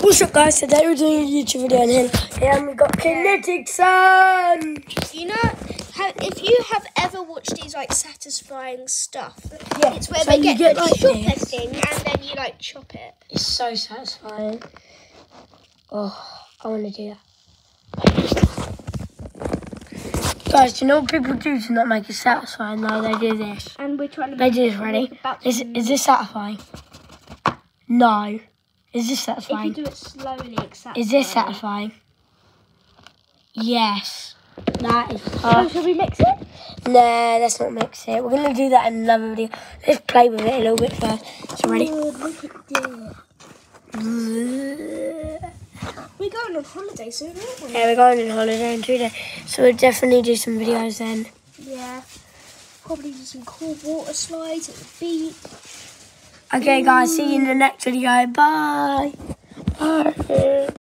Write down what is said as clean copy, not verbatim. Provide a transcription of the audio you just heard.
What's up, guys? Today we're doing a YouTube video and we got Kenict Sun. You know, if you have ever watched these like satisfying stuff, it's where so they get the like chopper thing and then you like chop it. It's so satisfying. Oh, I want to do that. Guys, do you know what people do to not make it satisfying? No, they do this. And we're trying to. They do this. Ready? Is this satisfying? No. Is this satisfying? If you do it slowly, it's satisfying. Is this satisfying? Yes. That is So shall we mix it? Nah, let's not mix it. We're going to do that in another video. Let's play with it a little bit first. So ready? Oh, look at this. We're going on holiday soon, aren't we? Yeah, we're going on holiday in 2 days. So we'll definitely do some videos then. Yeah. Probably do some cool water slides at the beach. Okay, guys, see you in the next video. Bye.